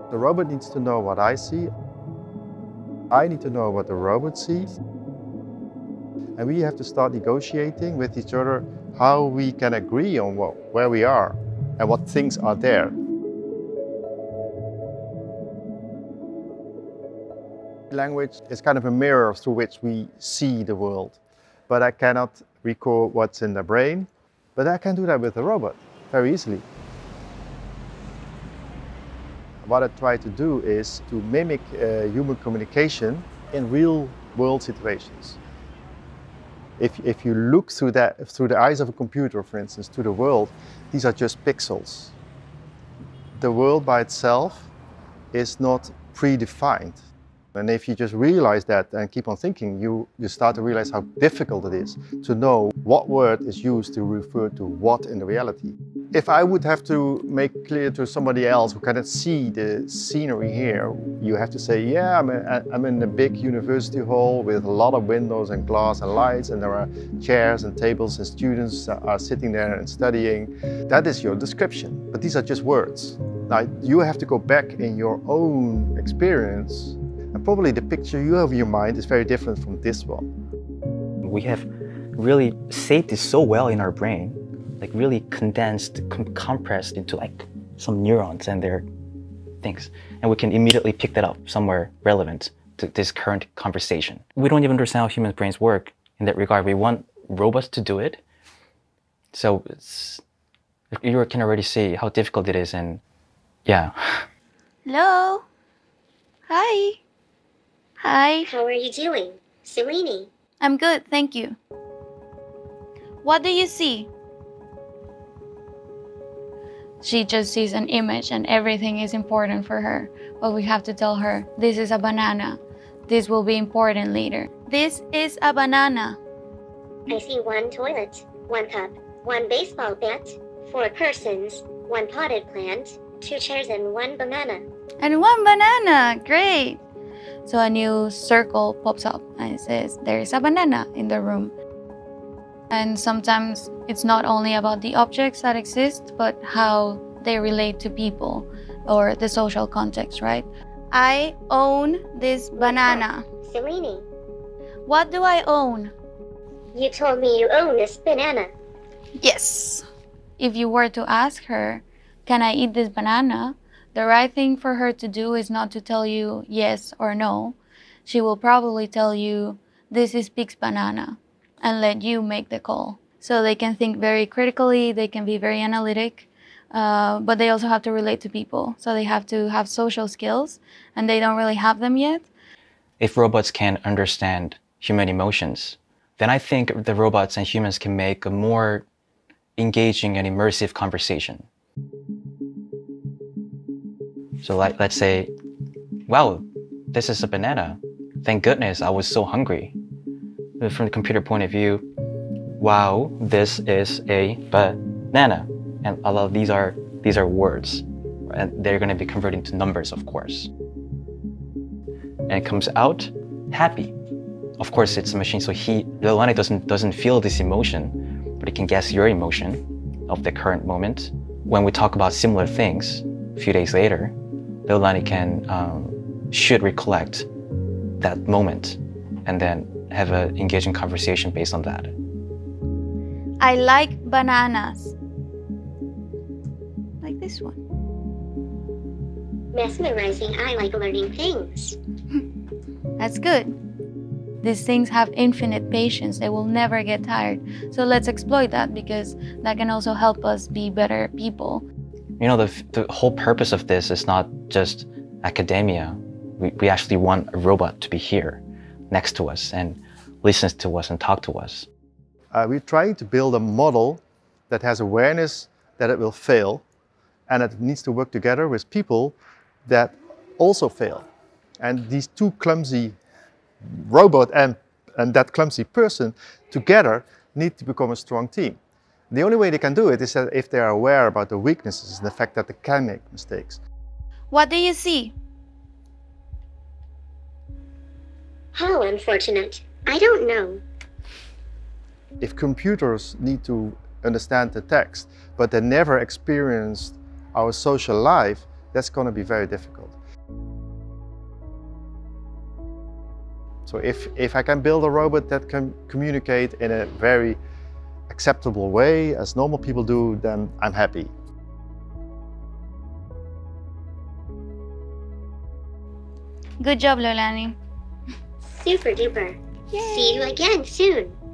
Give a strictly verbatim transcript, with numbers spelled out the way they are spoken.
The robot needs to know what I see. I need to know what the robot sees. And we have to start negotiating with each other how we can agree on what, where we are and what things are there. Language is kind of a mirror through which we see the world. But I cannot record what's in the brain, but I can do that with a robot very easily. What I try to do is to mimic uh, human communication in real world situations. If, if you look through, that, through the eyes of a computer, for instance, to the world, these are just pixels. The world by itself is not predefined. And if you just realize that and keep on thinking, you, you start to realize how difficult it is to know what word is used to refer to what in the reality. If I would have to make clear to somebody else who cannot see the scenery here, you have to say, yeah, I'm, a, I'm in a big university hall with a lot of windows and glass and lights, and there are chairs and tables and students are sitting there and studying. That is your description, but these are just words. Now, you have to go back in your own experience, and probably the picture you have in your mind is very different from this one. We have really saved this so well in our brain, like really condensed, com compressed into like some neurons and their things. And we can immediately pick that up somewhere relevant to this current conversation. We don't even understand how human brains work in that regard. We want robots to do it. So it's, you can already see how difficult it is, and yeah. Hello. Hi. Hi. How are you doing, Selene? I'm good, thank you. What do you see? She just sees an image and everything is important for her. But we have to tell her, this is a banana. This will be important later. This is a banana. I see one toilet, one cup, one baseball bat, four persons, one potted plant, two chairs and one banana. And one banana, great. So a new circle pops up and it says, there is a banana in the room. And sometimes it's not only about the objects that exist, but how they relate to people or the social context, right? I own this banana. Selene, What do I own? you told me you own this banana. Yes. If you were to ask her, can I eat this banana? The right thing for her to do is not to tell you yes or no. She will probably tell you, this is Piek's banana, and let you make the call. So they can think very critically, they can be very analytic, uh, but they also have to relate to people. So they have to have social skills, and they don't really have them yet. If robots can understand human emotions, then I think the robots and humans can make a more engaging and immersive conversation. So like, let's say, wow, this is a banana. Thank goodness I was so hungry. From the computer point of view, wow, this is a banana. And a lot of these are, these are words. And they're going to be converted into numbers, of course. And it comes out happy. Of course, it's a machine, so he, Leilani doesn't, doesn't feel this emotion, but it can guess your emotion of the current moment. When we talk about similar things a few days later, Leilani can, um, should recollect that moment and then have an engaging conversation based on that. I like bananas. Like this one. Mesmerizing, I like learning things. That's good. These things have infinite patience. They will never get tired. So let's exploit that, because that can also help us be better people. You know, the, the whole purpose of this is not just academia. We, we actually want a robot to be here next to us and listens to us and talk to us. Uh, we're trying to build a model that has awareness that it will fail, and it needs to work together with people that also fail. And these two clumsy robot and, and that clumsy person together need to become a strong team. The only way they can do it is that if they are aware about the weaknesses and the fact that they can make mistakes. What do you see? How unfortunate. I don't know. If computers need to understand the text, but they never experienced our social life, that's going to be very difficult. So if, if I can build a robot that can communicate in a very acceptable way, as normal people do, then I'm happy. Good job, Lolani. Super duper. Yay. See you again soon.